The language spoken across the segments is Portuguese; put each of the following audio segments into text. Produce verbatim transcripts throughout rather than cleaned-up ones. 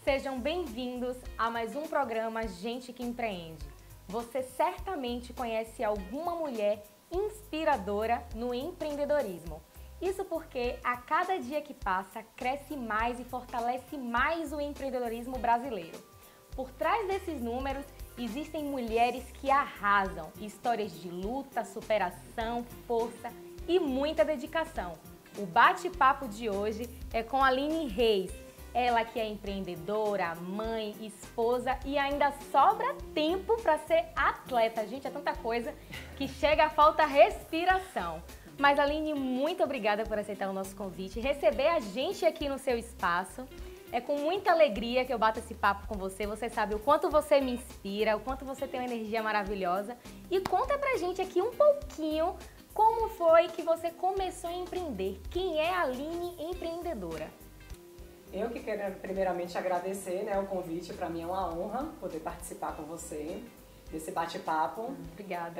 Sejam bem-vindos a mais um programa Gente que Empreende. Você certamente conhece alguma mulher inspiradora no empreendedorismo. Isso porque a cada dia que passa, cresce mais e fortalece mais o empreendedorismo brasileiro. Por trás desses números, existem mulheres que arrasam, histórias de luta, superação, força e muita dedicação. O bate-papo de hoje é com a Aline Reis. Ela que é empreendedora, mãe, esposa e ainda sobra tempo para ser atleta. Gente, é tanta coisa que chega a falta respiração. Mas Aline, muito obrigada por aceitar o nosso convite, receber a gente aqui no seu espaço. É com muita alegria que eu bato esse papo com você. Você sabe o quanto você me inspira, o quanto você tem uma energia maravilhosa. E conta pra gente aqui um pouquinho como foi que você começou a empreender. Quem é a Aline empreendedora? Eu que quero primeiramente agradecer, né, o convite. Para mim é uma honra poder participar com você desse bate-papo. Obrigada.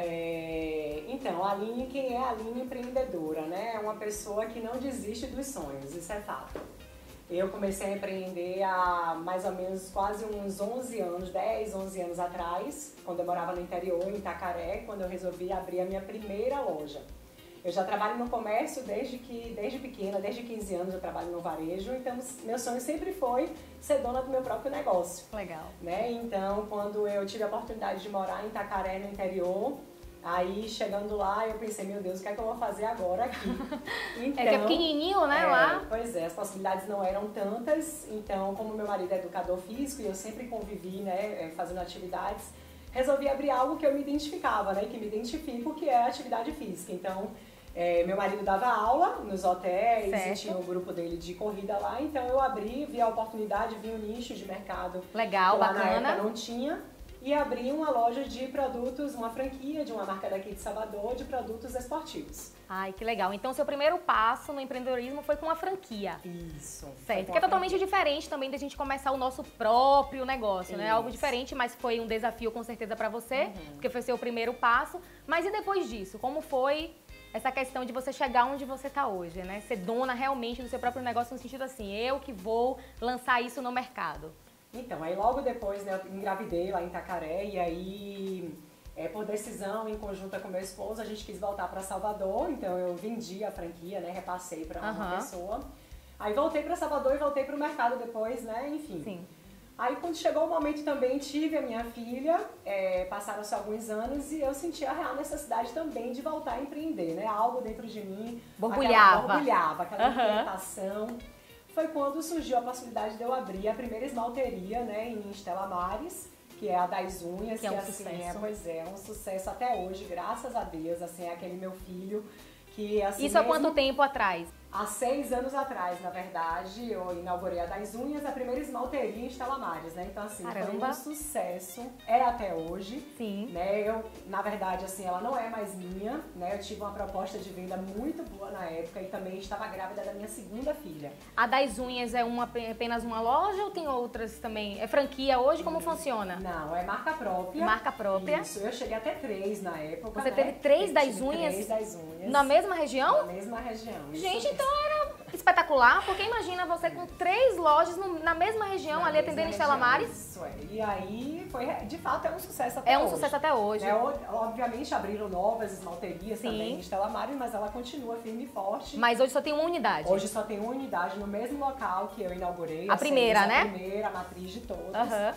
É, então, a Aline, quem é a Aline empreendedora, né? É uma pessoa que não desiste dos sonhos, isso é fato. Eu comecei a empreender há mais ou menos quase uns onze anos, dez, onze anos atrás, quando eu morava no interior, em Itacaré, quando eu resolvi abrir a minha primeira loja. Eu já trabalho no comércio desde que, desde pequena, desde quinze anos eu trabalho no varejo, então meu sonho sempre foi ser dona do meu próprio negócio. Legal. Né? Então, quando eu tive a oportunidade de morar em Itacaré, no interior, aí chegando lá eu pensei, meu Deus, o que é que eu vou fazer agora aqui? Então, é que é pequenininho, né, é, lá? Pois é, as possibilidades não eram tantas, então como meu marido é educador físico e eu sempre convivi, né, fazendo atividades, resolvi abrir algo que eu me identificava, né, que me identifico, que é a atividade física. Então, É, meu marido dava aula nos hotéis, certo. E tinha o grupo dele de corrida lá, então eu abri, vi a oportunidade, vi o nicho de mercado Legal, que lá bacana. na época não tinha, e abri uma loja de produtos, uma franquia de uma marca daqui de Salvador, de produtos esportivos. Ai, que legal. Então, seu primeiro passo no empreendedorismo foi com uma franquia. Isso. Certo, que é totalmente franquia. Diferente também da gente começar o nosso próprio negócio, Isso. né? Algo diferente, mas foi um desafio com certeza pra você, Uhum. porque foi seu primeiro passo. Mas e depois disso? Como foi essa questão de você chegar onde você está hoje, né? Ser dona realmente do seu próprio negócio no sentido assim, eu que vou lançar isso no mercado. Então, aí logo depois, né, eu engravidei lá em Itacaré e aí, é, por decisão, em conjunta com meu esposo, a gente quis voltar para Salvador, então eu vendi a franquia, né, repassei para uma Uhum. pessoa. Aí voltei para Salvador e voltei para o mercado depois, né, enfim. Sim. Aí quando chegou o momento também tive a minha filha, é, passaram-se alguns anos e eu senti a real necessidade também de voltar a empreender, né? Algo dentro de mim, borbulhava, aquela, borbulhava, aquela uhum. inquietação. Foi quando surgiu a possibilidade de eu abrir a primeira esmalteria, né, em Estela Maris, que é a das unhas, que, que é um assim, sucesso. É, pois é, é um sucesso até hoje, graças a Deus, assim, é aquele meu filho que assim. Isso há quanto tempo atrás? Há seis anos atrás, na verdade, eu inaugurei a das unhas, a primeira esmalteria em Estela Maris, né? Então, assim, Caramba. foi um sucesso, é até hoje. Sim. Né? Eu, na verdade, assim, ela não é mais minha, né? Eu tive uma proposta de venda muito boa na época e também estava grávida da minha segunda filha. A das unhas é uma, apenas uma loja ou tem outras também? É franquia hoje? Como funciona? Não, é marca própria. Marca própria. Isso, eu cheguei até três na época. Você né? teve três eu das tive unhas? Três das unhas. Na mesma região? Na mesma região. Gente, isso então era espetacular, porque imagina você com três lojas no, na mesma região, na ali atendendo em Estela Maris. Isso é. E aí, foi, de fato, é um sucesso até É um hoje. sucesso até hoje. Né? Obviamente abriram novas esmalterias Sim. também em Estela Maris, mas ela continua firme e forte. Mas hoje só tem uma unidade. Hoje só tem uma unidade no mesmo local que eu inaugurei. A primeira, seis, né? A primeira, a matriz de todas. Uhum.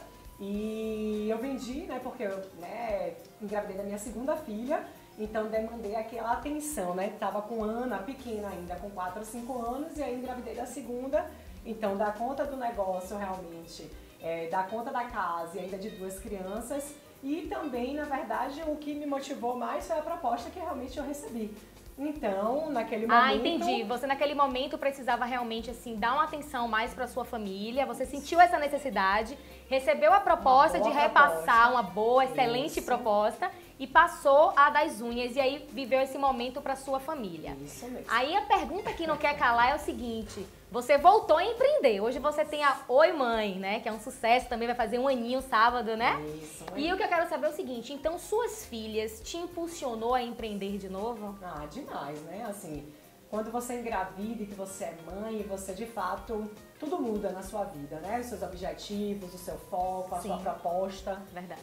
E eu vendi, né, porque eu né, engravidei da minha segunda filha, então demandei aquela atenção, né? Tava com Ana, pequena ainda, com quatro ou cinco anos, e aí engravidei da segunda, então dá conta do negócio realmente, é, dá conta da casa e ainda de duas crianças. E também, na verdade, o que me motivou mais foi a proposta que realmente eu recebi. Então, naquele momento... Ah, entendi. Você naquele momento precisava realmente, assim, dar uma atenção mais para sua família, você sentiu essa necessidade, recebeu a proposta de repassar proposta. uma boa, excelente Isso. proposta e passou a das unhas e aí viveu esse momento para sua família. Isso mesmo. Aí a pergunta que não quer calar é o seguinte, você voltou a empreender, hoje você tem a Oi Mãe, né, que é um sucesso, também vai fazer um aninho sábado, né? Isso. E o que eu quero saber é o seguinte, então suas filhas te impulsionou a empreender de novo? Ah, demais, né? Assim, quando você engravida e que você é mãe, você de fato tudo muda na sua vida, né? Os seus objetivos, o seu foco, a Sim. sua proposta. Verdade.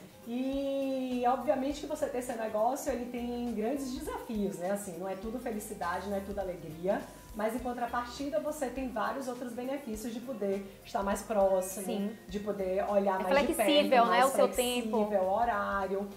E, obviamente, que você ter seu negócio, ele tem grandes desafios, né? Assim, não é tudo felicidade, não é tudo alegria. Mas, em contrapartida, você tem vários outros benefícios de poder estar mais próximo, Sim. de poder olhar É mais de perto, flexível, né? mais O seu tempo. flexível, o horário.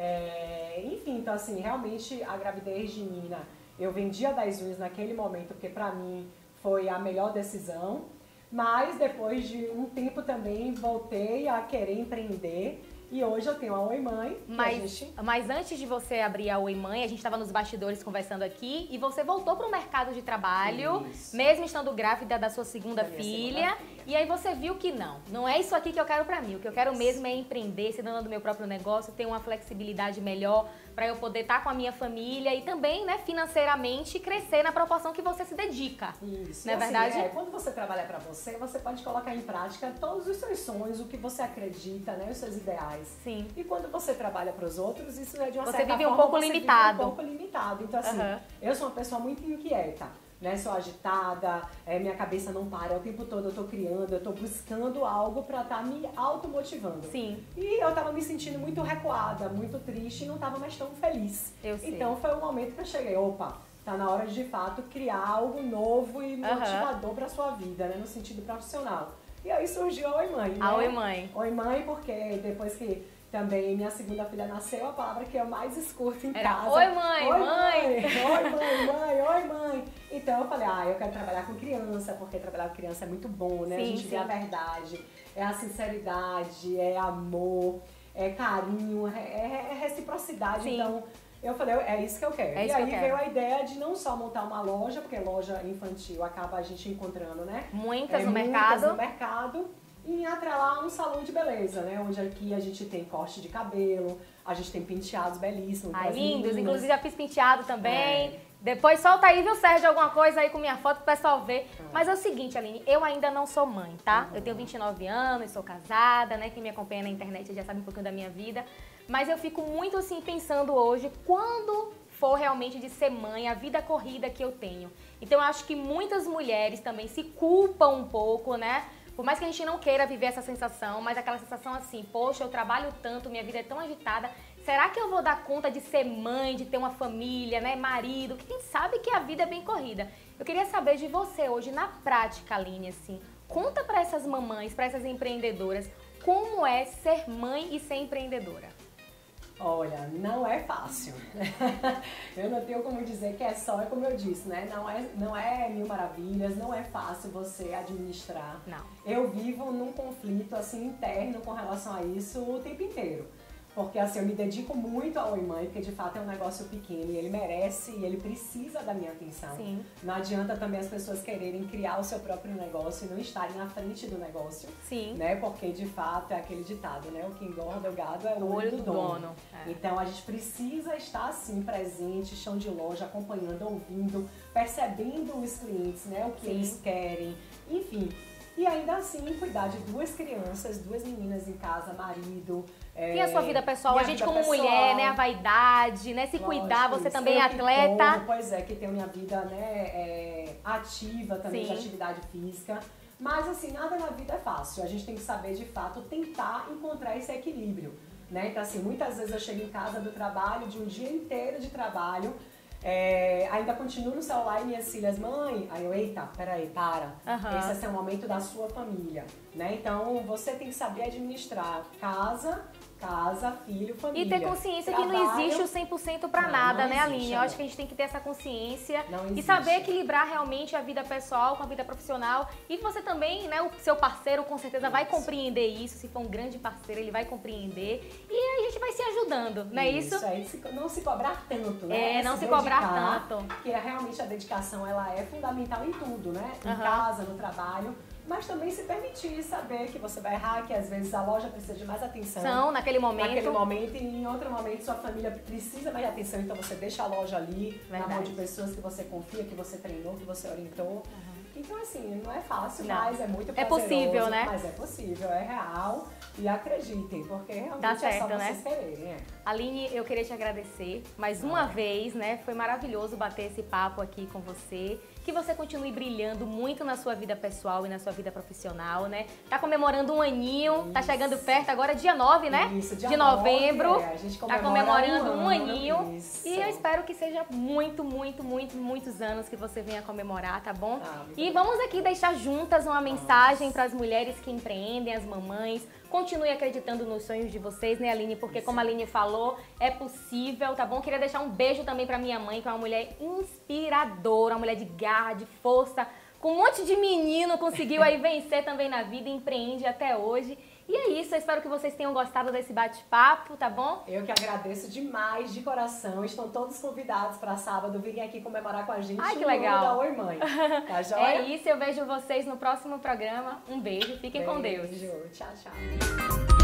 É, enfim, então, assim, realmente, a gravidez de Nina, eu vendia das unhas naquele momento, porque, pra mim, foi a melhor decisão. Mas, depois de um tempo também, voltei a querer empreender. E hoje eu tenho a Oi Mãe. Mas, a gente... mas antes de você abrir a Oi Mãe, a gente estava nos bastidores conversando aqui e você voltou para o mercado de trabalho, Isso. mesmo estando grávida da sua segunda Da minha filha, segunda filha. E aí você viu que não, não é isso aqui que eu quero para mim. O que eu quero Isso. mesmo é empreender, ser dona do meu próprio negócio, ter uma flexibilidade melhor para eu poder estar com a minha família e também, né, financeiramente crescer na proporção que você se dedica. Isso. Não é E assim, verdade? é, quando você trabalha pra você, você pode colocar em prática todos os seus sonhos, o que você acredita, né, os seus ideais. Sim. E quando você trabalha para os outros, isso é de uma Você certa vive um forma, pouco você limitado. Vive um pouco limitado. Então assim, Uhum. eu sou uma pessoa muito inquieta. Né, sou agitada, é, minha cabeça não para, o tempo todo eu tô criando, eu tô buscando algo pra estar tá me automotivando. Sim. E eu tava me sentindo muito recuada, muito triste e não tava mais tão feliz. Eu sei. Então foi o momento que eu cheguei, opa, tá na hora de de fato criar algo novo e motivador uhum. pra sua vida, né, no sentido profissional. E aí surgiu a Oi Mãe, né? A Oi Mãe. Oi Mãe, porque depois que também minha segunda filha nasceu, a palavra que eu mais escuto em Era, casa. Oi mãe, oi, mãe. Oi mãe, mãe, oi mãe. Então eu falei, ah, eu quero trabalhar com criança, porque trabalhar com criança é muito bom, né? Sim, a gente sim. vê a verdade, é a sinceridade, é amor, é carinho, é, é reciprocidade. Sim. Então eu falei, é isso que eu quero. É e isso aí que eu veio quero. a ideia de não só montar uma loja, porque loja infantil acaba a gente encontrando, né? Muitas é, no muitas mercado. no mercado. E atrelar um salão de beleza, né? Onde aqui a gente tem corte de cabelo, a gente tem penteados belíssimos. Ai, pras lindos. meninas. Inclusive já fiz penteado também. É. Depois solta aí, viu, Sérgio, alguma coisa aí com minha foto pro pessoal ver. Ah. Mas é o seguinte, Aline, eu ainda não sou mãe, tá? Uhum. Eu tenho vinte e nove anos, sou casada, né? Quem me acompanha na internet já sabe um pouquinho da minha vida. Mas eu fico muito, assim, pensando hoje, quando for realmente de ser mãe, a vida corrida que eu tenho. Então eu acho que muitas mulheres também se culpam um pouco, né? Por mais que a gente não queira viver essa sensação, mas aquela sensação assim, poxa, eu trabalho tanto, minha vida é tão agitada, será que eu vou dar conta de ser mãe, de ter uma família, né, marido? Quem sabe que a vida é bem corrida. Eu queria saber de você hoje, na prática, Aline, assim, conta para essas mamães, para essas empreendedoras, como é ser mãe e ser empreendedora? Olha, não é fácil. Eu não tenho como dizer que é só, é como eu disse, né? Não é, não é mil maravilhas, não é fácil você administrar. Não. Eu vivo num conflito assim interno com relação a isso o tempo inteiro. Porque assim, eu me dedico muito ao Oi Mãe, porque de fato é um negócio pequeno e ele merece e ele precisa da minha atenção. Sim. Não adianta também as pessoas quererem criar o seu próprio negócio e não estarem na frente do negócio. Sim. Né? Porque de fato é aquele ditado, né? O que engorda o gado é o olho, olho do, do dono. dono. É. Então a gente precisa estar assim, presente, chão de loja, acompanhando, ouvindo, percebendo os clientes, né? O que Sim. eles querem, enfim. E ainda assim, cuidar de duas crianças, duas meninas em casa, marido. Tem a sua vida pessoal, a, a gente vida como pessoal, mulher, né, a vaidade, né, se lógico, cuidar, você isso. também eu é atleta. Como, pois é, que tenho minha vida, né, é, ativa também, Sim. de atividade física. Mas assim, nada na vida é fácil, a gente tem que saber de fato tentar encontrar esse equilíbrio, né? Então assim, muitas vezes eu chego em casa do trabalho, de um dia inteiro de trabalho, É, ainda continuo no celular e minhas filhas, mãe, aí eu, eita, peraí, para, Uhum. esse é seu momento da sua família, né? Então você tem que saber administrar casa, casa, filho, família. E ter consciência Trabalho, que não existe o cem por cento pra não, nada, não né, existe, Aline? Eu amor. acho que a gente tem que ter essa consciência Não e existe. saber equilibrar realmente a vida pessoal com a vida profissional. E você também, né, o seu parceiro com certeza vai compreender isso. Se for um grande parceiro, ele vai compreender. E aí a gente vai se ajudando, não é isso? Isso, aí se- não se cobrar tanto, né? É, não se cobrar tanto. Porque realmente a dedicação, ela é fundamental em tudo, né? Em Aham. casa, no trabalho. Mas também se permitir saber que você vai errar, que às vezes a loja precisa de mais atenção. São, naquele momento. Naquele momento e em outro momento sua família precisa mais de atenção, então você deixa a loja ali, na mão Verdade. de pessoas que você confia, que você treinou, que você orientou. Então assim, não é fácil, Não. mas é muito É prazeroso. possível, né? Mas é possível, é real e acreditem, porque realmente Dá é certo, só né? vocês quererem. É. Aline, eu queria te agradecer mais uma vez, né? Foi maravilhoso bater esse papo aqui com você. que você continue brilhando muito na sua vida pessoal e na sua vida profissional, né? Tá comemorando um aninho, isso. Tá chegando perto, agora dia nove, né? Isso, dia de novembro. nove, é, a gente tá comemorando um, um aninho. Isso. E eu espero que seja muito, muito, muito, muitos anos que você venha comemorar, tá bom? Ah, e vamos aqui deixar juntas uma mensagem para as mulheres que empreendem, as mamães. Continue acreditando nos sonhos de vocês, né, Aline? Porque como a Aline falou, é possível, tá bom? Queria deixar um beijo também pra minha mãe, que é uma mulher inspiradora, uma mulher de garra, de força, com um monte de menino, conseguiu aí vencer também na vida, empreende até hoje. E é isso, eu espero que vocês tenham gostado desse bate-papo, tá bom? Eu que agradeço demais, de coração. Estão todos convidados para sábado virem aqui comemorar com a gente. Ai, que legal. Da Oi Mãe. Tá joia? É isso, eu vejo vocês no próximo programa. Um beijo, fiquem beijo. com Deus. Tchau, tchau.